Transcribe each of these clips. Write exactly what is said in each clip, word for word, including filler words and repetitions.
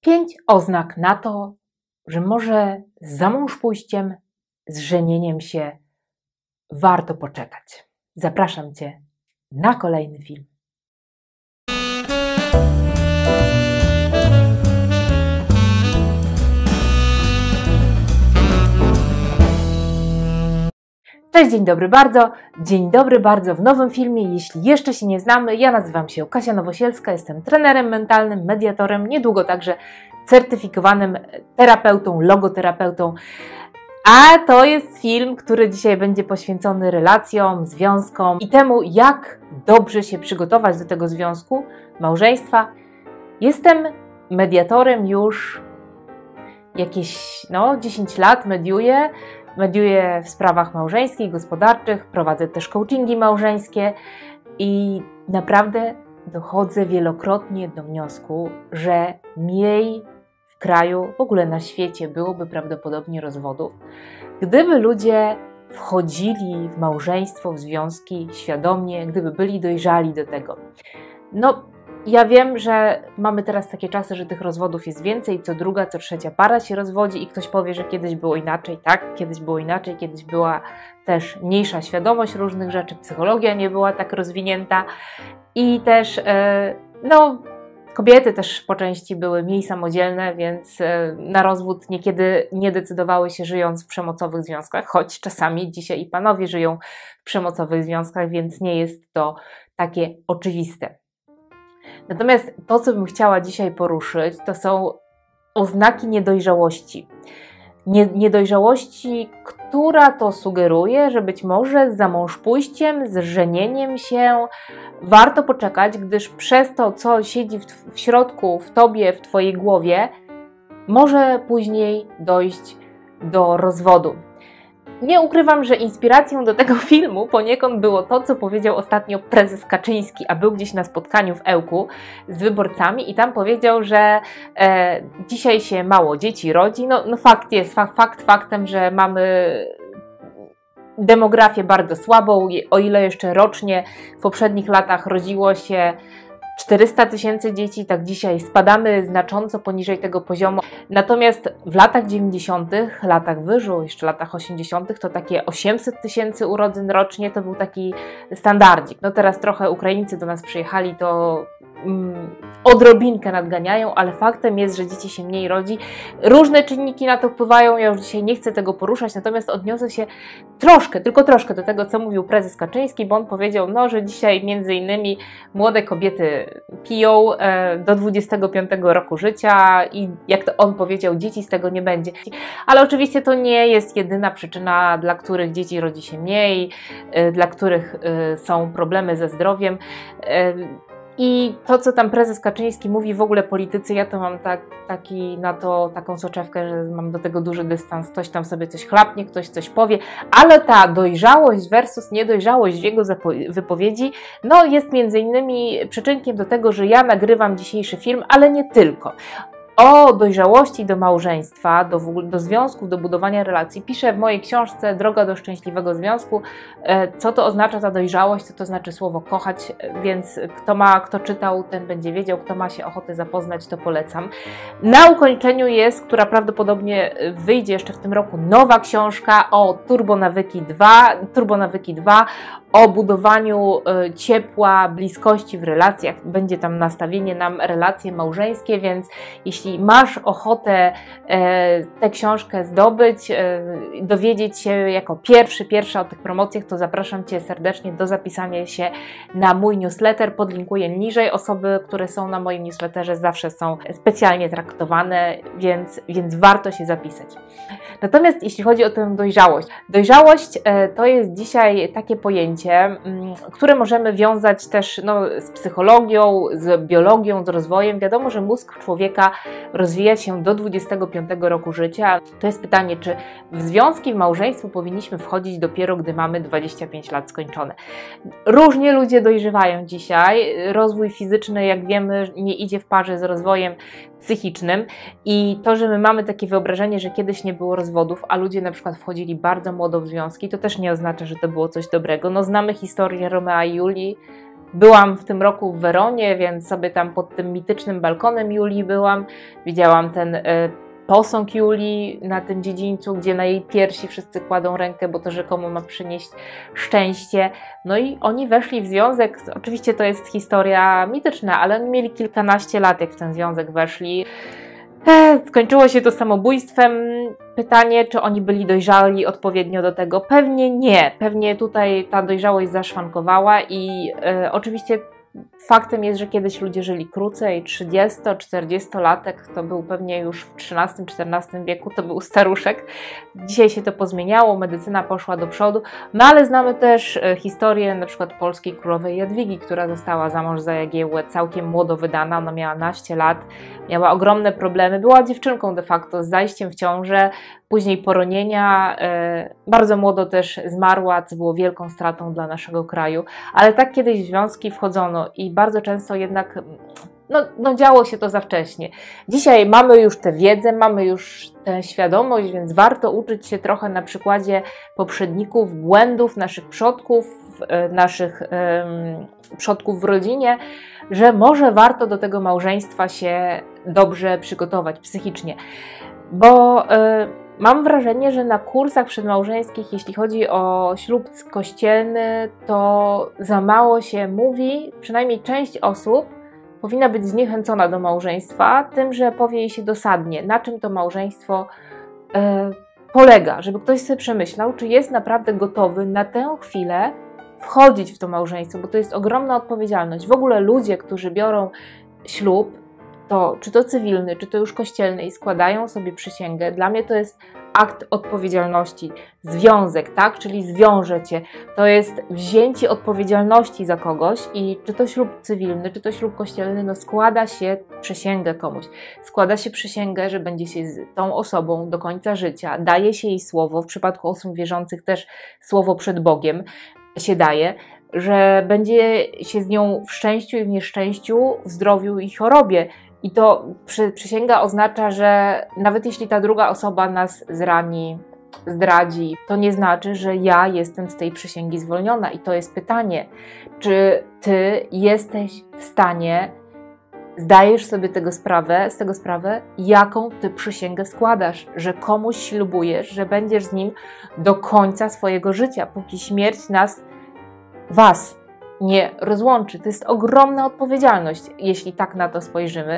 Pięć oznak na to, że może za mąż pójściem, z żenieniem się warto poczekać. Zapraszam Cię na kolejny film. Cześć, dzień dobry bardzo. Dzień dobry bardzo w nowym filmie. Jeśli jeszcze się nie znamy, ja nazywam się Kasia Nowosielska, jestem trenerem mentalnym, mediatorem, niedługo także certyfikowanym terapeutą, logoterapeutą. A to jest film, który dzisiaj będzie poświęcony relacjom, związkom i temu, jak dobrze się przygotować do tego związku, małżeństwa. Jestem mediatorem już jakieś no, dziesięć lat, mediuję. Mediuję w sprawach małżeńskich, gospodarczych, prowadzę też coachingi małżeńskie i naprawdę dochodzę wielokrotnie do wniosku, że mniej w kraju, w ogóle na świecie byłoby prawdopodobnie rozwodów, gdyby ludzie wchodzili w małżeństwo, w związki świadomie, gdyby byli dojrzali do tego. No, ja wiem, że mamy teraz takie czasy, że tych rozwodów jest więcej, co druga, co trzecia para się rozwodzi i ktoś powie, że kiedyś było inaczej. Tak, kiedyś było inaczej, kiedyś była też mniejsza świadomość różnych rzeczy, psychologia nie była tak rozwinięta i też, no, kobiety też po części były mniej samodzielne, więc na rozwód niekiedy nie decydowały się, żyjąc w przemocowych związkach, choć czasami dzisiaj i panowie żyją w przemocowych związkach, więc nie jest to takie oczywiste. Natomiast to, co bym chciała dzisiaj poruszyć, to są oznaki niedojrzałości. Nie, niedojrzałości, która to sugeruje, że być może za mąż pójściem, z żenieniem się warto poczekać, gdyż przez to, co siedzi w, w środku, w tobie, w twojej głowie, może później dojść do rozwodu. Nie ukrywam, że inspiracją do tego filmu poniekąd było to, co powiedział ostatnio prezes Kaczyński, a był gdzieś na spotkaniu w Ełku z wyborcami i tam powiedział, że e, dzisiaj się mało dzieci rodzi. No, no fakt jest, fakt, fakt faktem, że mamy demografię bardzo słabą, o ile jeszcze rocznie w poprzednich latach rodziło się czterysta tysięcy dzieci, tak dzisiaj spadamy znacząco poniżej tego poziomu. Natomiast w latach dziewięćdziesiątych, latach wyżu, jeszcze latach osiemdziesiątych to takie osiemset tysięcy urodzeń rocznie to był taki standardzik. No teraz trochę Ukraińcy do nas przyjechali, to mm, odrobinkę nadganiają, ale faktem jest, że dzieci się mniej rodzi. Różne czynniki na to wpływają, ja już dzisiaj nie chcę tego poruszać, natomiast odniosę się troszkę, tylko troszkę do tego, co mówił prezes Kaczyński, bo on powiedział, no, że dzisiaj między innymi młode kobiety piją e, do dwudziestego piątego roku życia i jak to on powiedział, dzieci z tego nie będzie. Ale oczywiście to nie jest jedyna przyczyna, dla których dzieci rodzi się mniej, e, dla których e, są problemy ze zdrowiem. E, I to, co tam prezes Kaczyński mówi, w ogóle politycy, ja to mam tak, taki, na to taką soczewkę, że mam do tego duży dystans. Ktoś tam sobie coś chlapnie, ktoś coś powie, ale ta dojrzałość versus niedojrzałość w jego wypowiedzi, no jest między innymi przyczynkiem do tego, że ja nagrywam dzisiejszy film, ale nie tylko. O dojrzałości do małżeństwa, do, do związków, do budowania relacji piszę w mojej książce Droga do szczęśliwego związku. Co to oznacza ta dojrzałość, co to znaczy słowo kochać, więc kto ma, kto czytał, ten będzie wiedział, kto ma się ochotę zapoznać, to polecam. Na ukończeniu jest, która prawdopodobnie wyjdzie jeszcze w tym roku, nowa książka o Turbonawyki dwa, Turbonawyki dwa, o budowaniu ciepła, bliskości w relacjach. Będzie tam nastawienie na relacje małżeńskie, więc jeśli masz ochotę e, tę książkę zdobyć, e, dowiedzieć się jako pierwszy, pierwsza o tych promocjach, to zapraszam Cię serdecznie do zapisania się na mój newsletter. Podlinkuję niżej. Osoby, które są na moim newsletterze, zawsze są specjalnie traktowane, więc, więc warto się zapisać. Natomiast jeśli chodzi o tę dojrzałość. Dojrzałość e, to jest dzisiaj takie pojęcie, m, które możemy wiązać też no, z psychologią, z biologią, z rozwojem. Wiadomo, że mózg człowieka rozwija się do dwudziestego piątego roku życia. To jest pytanie, czy w związki, w małżeństwo powinniśmy wchodzić dopiero, gdy mamy dwadzieścia pięć lat skończone. Różnie ludzie dojrzewają dzisiaj. Rozwój fizyczny, jak wiemy, nie idzie w parze z rozwojem psychicznym i to, że my mamy takie wyobrażenie, że kiedyś nie było rozwodów, a ludzie na przykład wchodzili bardzo młodo w związki, to też nie oznacza, że to było coś dobrego. No znamy historię Romea i Julii, Byłam w tym roku w Weronie, więc sobie tam pod tym mitycznym balkonem Julii byłam. Widziałam ten y, posąg Julii na tym dziedzińcu, gdzie na jej piersi wszyscy kładą rękę, bo to rzekomo ma przynieść szczęście. No i oni weszli w związek. Oczywiście to jest historia mityczna, ale oni mieli kilkanaście lat, jak w ten związek weszli. Skończyło się to samobójstwem. Pytanie, czy oni byli dojrzali odpowiednio do tego? Pewnie nie. Pewnie tutaj ta dojrzałość zaszwankowała i y, oczywiście faktem jest, że kiedyś ludzie żyli krócej, trzydziesto-czterdziestolatek to był pewnie już w trzynastym czternastym wieku, to był staruszek. Dzisiaj się to pozmieniało, medycyna poszła do przodu, no ale znamy też historię na przykład polskiej królowej Jadwigi, która została za mąż za Jagiełłę całkiem młodo wydana, ona miała naście lat, miała ogromne problemy, była dziewczynką de facto z zajściem w ciążę, później poronienia, yy, bardzo młodo też zmarła, co było wielką stratą dla naszego kraju, ale tak kiedyś w związki wchodzono i bardzo często jednak no, no działo się to za wcześnie. Dzisiaj mamy już tę wiedzę, mamy już tę świadomość, więc warto uczyć się trochę na przykładzie poprzedników, błędów naszych przodków, yy, naszych yy, przodków w rodzinie, że może warto do tego małżeństwa się dobrze przygotować psychicznie, bo yy, mam wrażenie, że na kursach przedmałżeńskich, jeśli chodzi o ślub kościelny, to za mało się mówi, przynajmniej część osób powinna być zniechęcona do małżeństwa tym, że powie jej się dosadnie, na czym to małżeństwo e, polega, żeby ktoś sobie przemyślał, czy jest naprawdę gotowy na tę chwilę wchodzić w to małżeństwo, bo to jest ogromna odpowiedzialność. W ogóle ludzie, którzy biorą ślub, to czy to cywilny, czy to już kościelny i składają sobie przysięgę, dla mnie to jest akt odpowiedzialności, związek, tak, czyli zwiąże cię, to jest wzięcie odpowiedzialności za kogoś i czy to ślub cywilny, czy to ślub kościelny, no składa się przysięgę komuś, składa się przysięgę, że będzie się z tą osobą do końca życia, daje się jej słowo, w przypadku osób wierzących też słowo przed Bogiem się daje, że będzie się z nią w szczęściu i w nieszczęściu, w zdrowiu i chorobie. I to przy, przysięga oznacza, że nawet jeśli ta druga osoba nas zrani, zdradzi, to nie znaczy, że ja jestem z tej przysięgi zwolniona. I to jest pytanie, czy ty jesteś w stanie, zdajesz sobie tego sprawę, z tego sprawę, jaką ty przysięgę składasz, że komuś ślubujesz, że będziesz z nim do końca swojego życia, póki śmierć nas, was nie rozłączy. To jest ogromna odpowiedzialność, jeśli tak na to spojrzymy,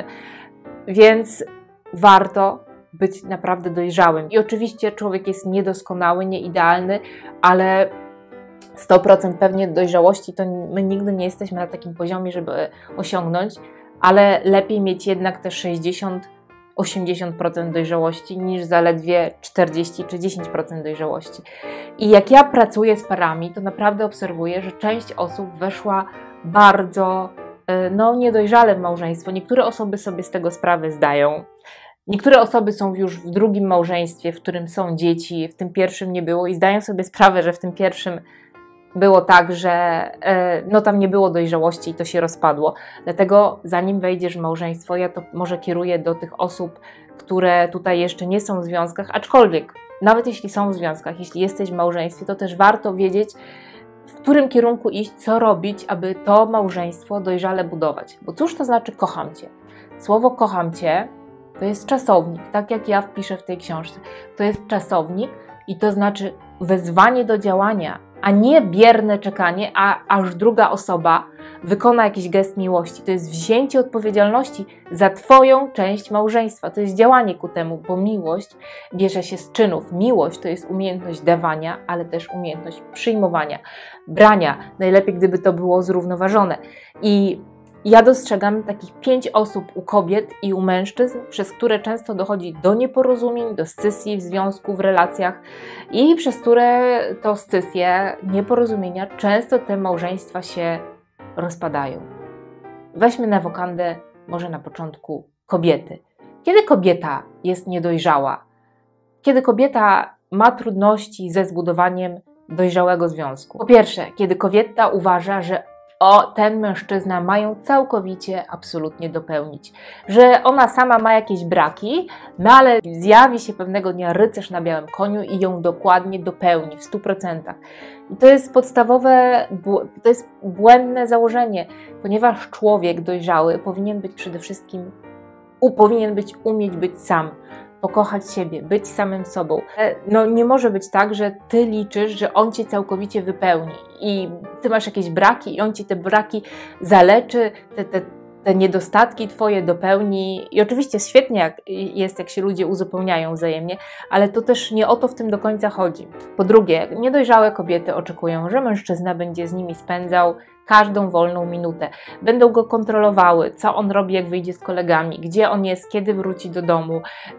więc warto być naprawdę dojrzałym. I oczywiście człowiek jest niedoskonały, nieidealny, ale sto procent pewnie dojrzałości to my nigdy nie jesteśmy na takim poziomie, żeby osiągnąć, ale lepiej mieć jednak te sześćdziesiąt do osiemdziesięciu procent dojrzałości niż zaledwie czterdzieści czy dziesięć procent dojrzałości. I jak ja pracuję z parami, to naprawdę obserwuję, że część osób weszła bardzo no, niedojrzale w małżeństwo. Niektóre osoby sobie z tego sprawę zdają. Niektóre osoby są już w drugim małżeństwie, w którym są dzieci, w tym pierwszym nie było i zdają sobie sprawę, że w tym pierwszym było tak, że no tam nie było dojrzałości i to się rozpadło. Dlatego zanim wejdziesz w małżeństwo, ja to może kieruję do tych osób, które tutaj jeszcze nie są w związkach, aczkolwiek nawet jeśli są w związkach, jeśli jesteś w małżeństwie, to też warto wiedzieć, w którym kierunku iść, co robić, aby to małżeństwo dojrzale budować. Bo cóż to znaczy kocham cię? Słowo kocham cię to jest czasownik, tak jak ja wpiszę w tej książce. To jest czasownik i to znaczy wezwanie do działania, a nie bierne czekanie, a aż druga osoba wykona jakiś gest miłości. To jest wzięcie odpowiedzialności za twoją część małżeństwa. To jest działanie ku temu, bo miłość bierze się z czynów. Miłość to jest umiejętność dawania, ale też umiejętność przyjmowania, brania. Najlepiej, gdyby to było zrównoważone. I ja dostrzegam takich pięć osób u kobiet i u mężczyzn, przez które często dochodzi do nieporozumień, do scysji w związku, w relacjach i przez które to scysje, nieporozumienia, często te małżeństwa się rozpadają. Weźmy na wokandę może na początku kobiety. Kiedy kobieta jest niedojrzała? Kiedy kobieta ma trudności ze zbudowaniem dojrzałego związku? Po pierwsze, kiedy kobieta uważa, że o, ten mężczyzna ma ją całkowicie, absolutnie dopełnić. Że ona sama ma jakieś braki, no ale zjawi się pewnego dnia rycerz na białym koniu i ją dokładnie dopełni w stu procentach. I to jest podstawowe, to jest błędne założenie, ponieważ człowiek dojrzały powinien być przede wszystkim, powinien być umieć być sam. Pokochać siebie, być samym sobą. No nie może być tak, że ty liczysz, że on cię całkowicie wypełni i ty masz jakieś braki i on ci te braki zaleczy, te, te, te niedostatki twoje dopełni. I oczywiście świetnie jak jest, jak się ludzie uzupełniają wzajemnie, ale to też nie o to w tym do końca chodzi. Po drugie, niedojrzałe kobiety oczekują, że mężczyzna będzie z nimi spędzał każdą wolną minutę. Będą go kontrolowały, co on robi, jak wyjdzie z kolegami, gdzie on jest, kiedy wróci do domu.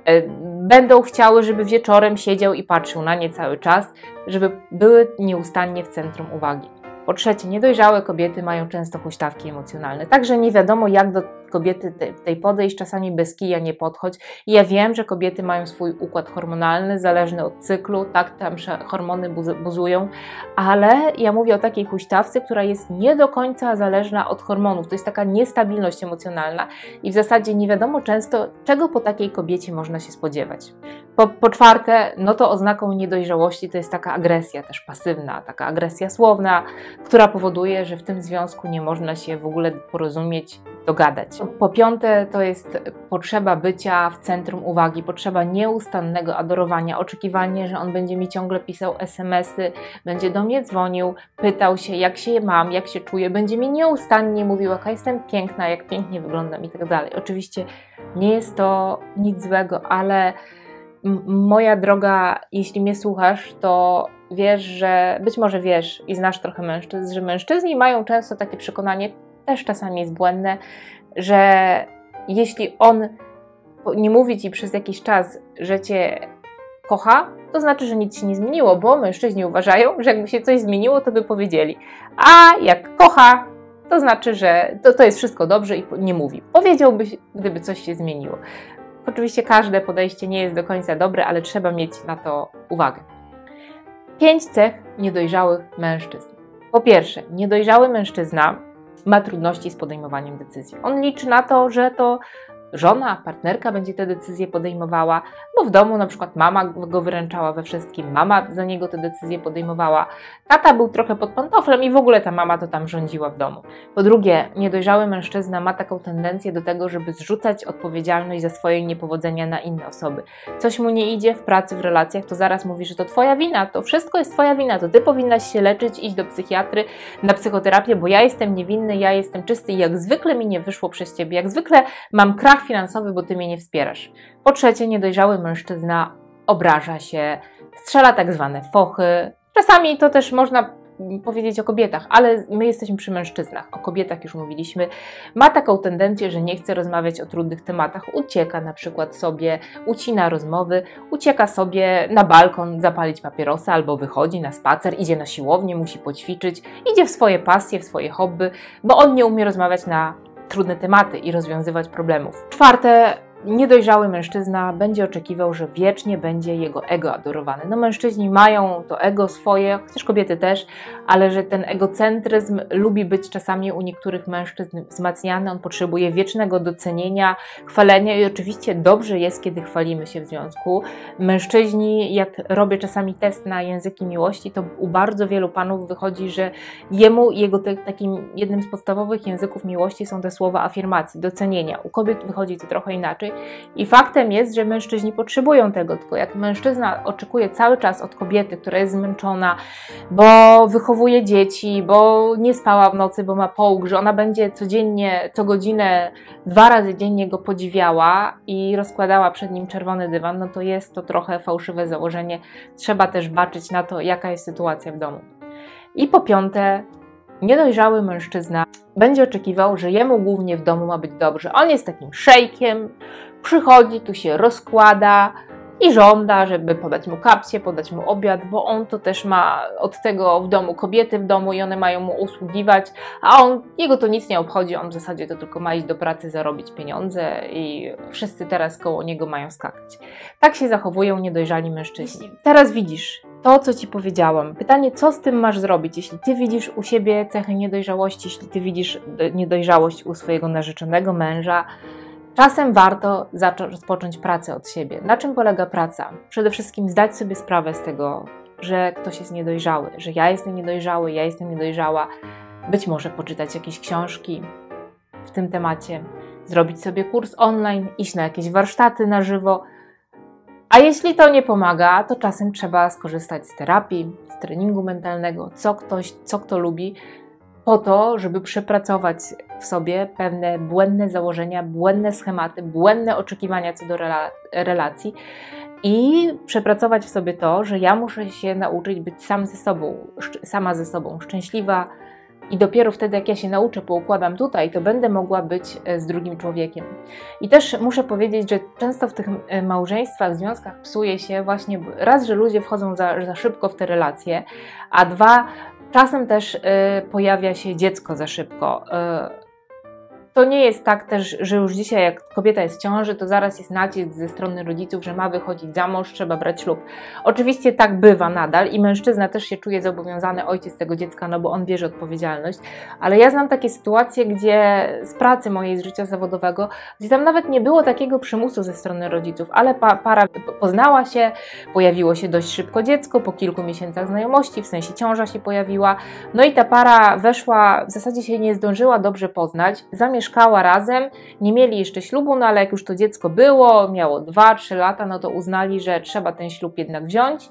Będą chciały, żeby wieczorem siedział i patrzył na nie cały czas, żeby były nieustannie w centrum uwagi. Po trzecie, niedojrzałe kobiety mają często huśtawki emocjonalne, także nie wiadomo, jak do kobiety tej podejść, czasami bez kija nie podchodź. I ja wiem, że kobiety mają swój układ hormonalny, zależny od cyklu, tak tam hormony buzują, ale ja mówię o takiej huśtawce, która jest nie do końca zależna od hormonów. To jest taka niestabilność emocjonalna i w zasadzie nie wiadomo często, czego po takiej kobiecie można się spodziewać. Po, po czwarte, no to oznaką niedojrzałości to jest taka agresja też pasywna, taka agresja słowna, która powoduje, że w tym związku nie można się w ogóle porozumieć, dogadać. Po piąte, to jest potrzeba bycia w centrum uwagi, potrzeba nieustannego adorowania, oczekiwanie, że on będzie mi ciągle pisał es em esy, będzie do mnie dzwonił, pytał się, jak się mam, jak się czuję, będzie mi nieustannie mówił, jaka jestem piękna, jak pięknie wyglądam i tak dalej. Oczywiście nie jest to nic złego, ale moja droga, jeśli mnie słuchasz, to wiesz, że być może wiesz i znasz trochę mężczyzn, że mężczyźni mają często takie przekonanie, też czasami jest błędne, że jeśli on nie mówi ci przez jakiś czas, że cię kocha, to znaczy, że nic się nie zmieniło, bo mężczyźni uważają, że jakby się coś zmieniło, to by powiedzieli. A jak kocha, to znaczy, że to, to jest wszystko dobrze i nie mówi. Powiedziałbyś, gdyby coś się zmieniło. Oczywiście każde podejście nie jest do końca dobre, ale trzeba mieć na to uwagę. Pięć cech niedojrzałych mężczyzn. Po pierwsze, niedojrzały mężczyzna ma trudności z podejmowaniem decyzji. On liczy na to, że to żona, partnerka będzie te decyzje podejmowała, bo w domu na przykład mama go wyręczała we wszystkim, mama za niego te decyzje podejmowała, tata był trochę pod pantoflem i w ogóle ta mama to tam rządziła w domu. Po drugie, niedojrzały mężczyzna ma taką tendencję do tego, żeby zrzucać odpowiedzialność za swoje niepowodzenia na inne osoby. Coś mu nie idzie w pracy, w relacjach, to zaraz mówi, że to twoja wina, to wszystko jest twoja wina, to ty powinnaś się leczyć, iść do psychiatry, na psychoterapię, bo ja jestem niewinny, ja jestem czysty i jak zwykle mi nie wyszło przez ciebie, jak zwykle mam krach finansowy, bo ty mnie nie wspierasz. Po trzecie, niedojrzały mężczyzna obraża się, strzela tak zwane fochy. Czasami to też można powiedzieć o kobietach, ale my jesteśmy przy mężczyznach. O kobietach już mówiliśmy. Ma taką tendencję, że nie chce rozmawiać o trudnych tematach. Ucieka na przykład sobie, ucina rozmowy, ucieka sobie na balkon zapalić papierosa albo wychodzi na spacer, idzie na siłownię, musi poćwiczyć, idzie w swoje pasje, w swoje hobby, bo on nie umie rozmawiać na trudne tematy i rozwiązywać problemów. Czwarte, niedojrzały mężczyzna będzie oczekiwał, że wiecznie będzie jego ego adorowany. No mężczyźni mają to ego swoje, chociaż kobiety też, ale że ten egocentryzm lubi być czasami u niektórych mężczyzn wzmacniany, on potrzebuje wiecznego docenienia, chwalenia i oczywiście dobrze jest, kiedy chwalimy się w związku. Mężczyźni, jak robię czasami test na języki miłości, to u bardzo wielu panów wychodzi, że jemu, jego te, takim jednym z podstawowych języków miłości są te słowa afirmacji, docenienia. U kobiet wychodzi to trochę inaczej. I faktem jest, że mężczyźni potrzebują tego, tylko jak mężczyzna oczekuje cały czas od kobiety, która jest zmęczona, bo wychowuje dzieci, bo nie spała w nocy, bo ma połóg, że ona będzie codziennie, co godzinę, dwa razy dziennie go podziwiała i rozkładała przed nim czerwony dywan, no to jest to trochę fałszywe założenie. Trzeba też baczyć na to, jaka jest sytuacja w domu. I po piąte, niedojrzały mężczyzna będzie oczekiwał, że jemu głównie w domu ma być dobrze. On jest takim szejkiem, przychodzi, tu się rozkłada, i żąda, żeby podać mu kapcie, podać mu obiad, bo on to też ma od tego w domu kobiety w domu i one mają mu usługiwać, a on, jego to nic nie obchodzi, on w zasadzie to tylko ma iść do pracy, zarobić pieniądze i wszyscy teraz koło niego mają skakać. Tak się zachowują niedojrzali mężczyźni. Teraz widzisz to, co Ci powiedziałam. Pytanie, co z tym masz zrobić? Jeśli Ty widzisz u siebie cechy niedojrzałości, jeśli Ty widzisz niedojrzałość u swojego narzeczonego męża, czasem warto zacząć rozpocząć pracę od siebie. Na czym polega praca? Przede wszystkim zdać sobie sprawę z tego, że ktoś jest niedojrzały, że ja jestem niedojrzały, ja jestem niedojrzała. Być może poczytać jakieś książki w tym temacie, zrobić sobie kurs online, iść na jakieś warsztaty na żywo. A jeśli to nie pomaga, to czasem trzeba skorzystać z terapii, z treningu mentalnego, co ktoś, co kto lubi, po to, żeby przepracować w sobie pewne błędne założenia, błędne schematy, błędne oczekiwania co do rela relacji i przepracować w sobie to, że ja muszę się nauczyć być sam ze sobą, sama ze sobą, szczęśliwa i dopiero wtedy, jak ja się nauczę, poukładam tutaj, to będę mogła być z drugim człowiekiem. I też muszę powiedzieć, że często w tych małżeństwach, związkach psuje się właśnie raz, że ludzie wchodzą za, za szybko w te relacje, a dwa, czasem też y, pojawia się dziecko za szybko. Y, to nie jest tak też, że już dzisiaj jak kobieta jest w ciąży, to zaraz jest nacisk ze strony rodziców, że ma wychodzić za mąż, trzeba brać ślub. Oczywiście tak bywa nadal i mężczyzna też się czuje zobowiązany, ojciec tego dziecka, no bo on bierze odpowiedzialność. Ale ja znam takie sytuacje, gdzie z pracy mojej, z życia zawodowego, gdzie tam nawet nie było takiego przymusu ze strony rodziców, ale pa, para poznała się, pojawiło się dość szybko dziecko, po kilku miesiącach znajomości, w sensie ciąża się pojawiła, no i ta para weszła, w zasadzie się nie zdążyła dobrze poznać, zamieszkała razem, nie mieli jeszcze ślubu, no ale jak już to dziecko było, miało dwa trzy lata, no to uznali, że trzeba ten ślub jednak wziąć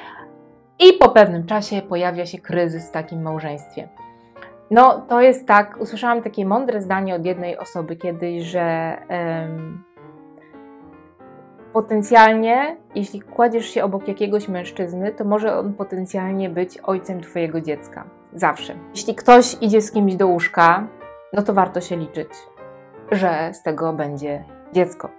i po pewnym czasie pojawia się kryzys w takim małżeństwie. No to jest tak, usłyszałam takie mądre zdanie od jednej osoby kiedyś, że um, potencjalnie, jeśli kładziesz się obok jakiegoś mężczyzny, to może on potencjalnie być ojcem twojego dziecka. Zawsze. Jeśli ktoś idzie z kimś do łóżka, no to warto się liczyć, że z tego będzie dziecko.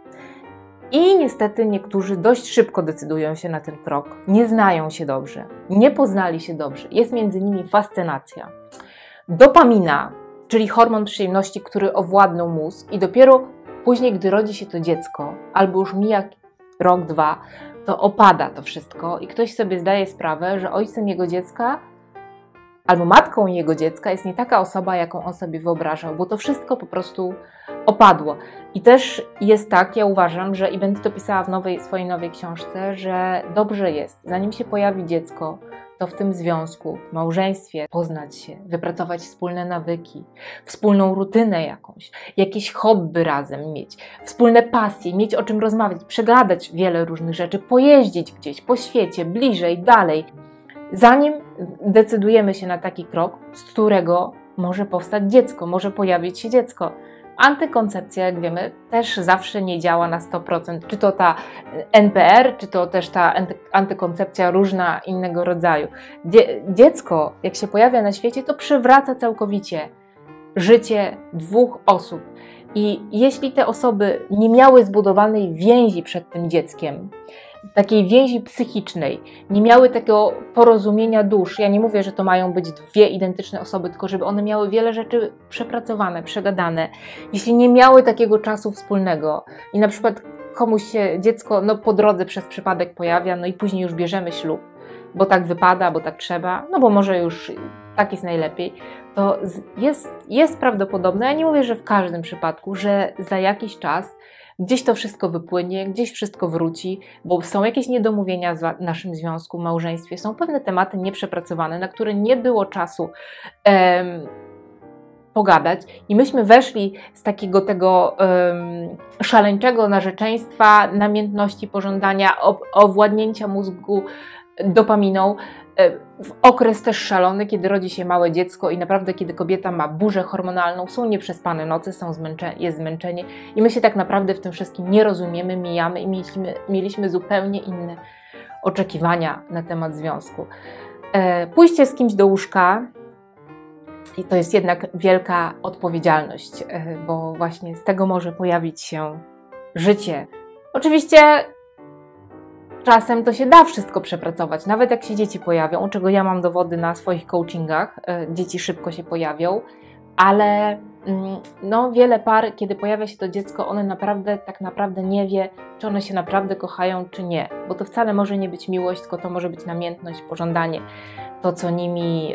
I niestety niektórzy dość szybko decydują się na ten krok. Nie znają się dobrze, nie poznali się dobrze. Jest między nimi fascynacja. Dopamina, czyli hormon przyjemności, który owładnął mózg i dopiero później, gdy rodzi się to dziecko, albo już mija rok, dwa, to opada to wszystko i ktoś sobie zdaje sprawę, że ojcem jego dziecka albo matką jego dziecka jest nie taka osoba, jaką on sobie wyobrażał, bo to wszystko po prostu opadło. I też jest tak, ja uważam, że i będę to pisała w nowej, swojej nowej książce, że dobrze jest, zanim się pojawi dziecko, to w tym związku, w małżeństwie poznać się, wypracować wspólne nawyki, wspólną rutynę jakąś, jakieś hobby razem mieć, wspólne pasje, mieć o czym rozmawiać, przegadać wiele różnych rzeczy, pojeździć gdzieś po świecie, bliżej, dalej. Zanim decydujemy się na taki krok, z którego może powstać dziecko, może pojawić się dziecko. Antykoncepcja, jak wiemy, też zawsze nie działa na sto procent. Czy to ta N P R, czy to też ta antykoncepcja różna innego rodzaju. Dzie dziecko, jak się pojawia na świecie, to przywraca całkowicie życie dwóch osób. I jeśli te osoby nie miały zbudowanej więzi przed tym dzieckiem, takiej więzi psychicznej, nie miały takiego porozumienia dusz. Ja nie mówię, że to mają być dwie identyczne osoby, tylko żeby one miały wiele rzeczy przepracowane, przegadane. Jeśli nie miały takiego czasu wspólnego i na przykład komuś się dziecko no, po drodze przez przypadek pojawia, no i później już bierzemy ślub, bo tak wypada, bo tak trzeba, no bo może już tak jest najlepiej, to jest, jest prawdopodobne, ja nie mówię, że w każdym przypadku, że za jakiś czas gdzieś to wszystko wypłynie, gdzieś wszystko wróci, bo są jakieś niedomówienia w naszym związku, w małżeństwie, są pewne tematy nieprzepracowane, na które nie było czasu em, pogadać i myśmy weszli z takiego tego um, szaleńczego narzeczeństwa, namiętności, pożądania, owładnięcia mózgu dopaminą, w okres też szalony, kiedy rodzi się małe dziecko i naprawdę kiedy kobieta ma burzę hormonalną, są nieprzespane noce, są zmęczenie, jest zmęczenie i my się tak naprawdę w tym wszystkim nie rozumiemy, mijamy i mieliśmy, mieliśmy zupełnie inne oczekiwania na temat związku. E, pójście z kimś do łóżka i to jest jednak wielka odpowiedzialność, e, bo właśnie z tego może pojawić się życie. Oczywiście czasem to się da wszystko przepracować, nawet jak się dzieci pojawią, czego ja mam dowody na swoich coachingach, dzieci szybko się pojawią, ale no, wiele par, kiedy pojawia się to dziecko, one naprawdę, tak naprawdę nie wie, czy one się naprawdę kochają, czy nie, bo to wcale może nie być miłość, tylko to może być namiętność, pożądanie, to co nimi yy,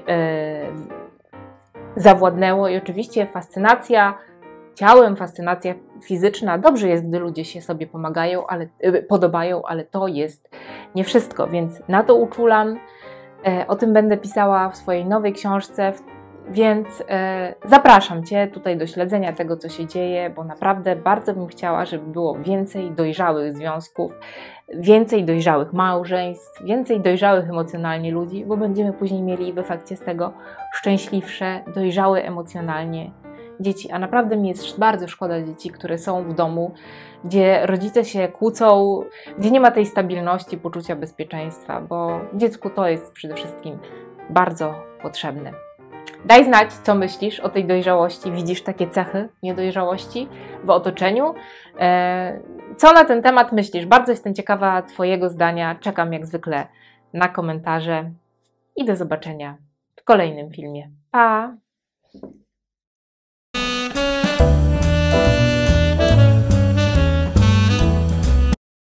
zawładnęło i oczywiście fascynacja ciałem, fascynacja fizyczna. Dobrze jest, gdy ludzie się sobie pomagają, ale, yy, podobają, ale to jest nie wszystko, więc na to uczulam. Yy, o tym będę pisała w swojej nowej książce, więc e, zapraszam Cię tutaj do śledzenia tego, co się dzieje, bo naprawdę bardzo bym chciała, żeby było więcej dojrzałych związków, więcej dojrzałych małżeństw, więcej dojrzałych emocjonalnie ludzi, bo będziemy później mieli w efekcie z tego szczęśliwsze, dojrzałe emocjonalnie dzieci. A naprawdę mi jest bardzo szkoda dzieci, które są w domu, gdzie rodzice się kłócą, gdzie nie ma tej stabilności, poczucia bezpieczeństwa, bo dziecku to jest przede wszystkim bardzo potrzebne. Daj znać, co myślisz o tej dojrzałości. Widzisz takie cechy niedojrzałości w otoczeniu? Co na ten temat myślisz? Bardzo jestem ciekawa Twojego zdania. Czekam jak zwykle na komentarze i do zobaczenia w kolejnym filmie. Pa!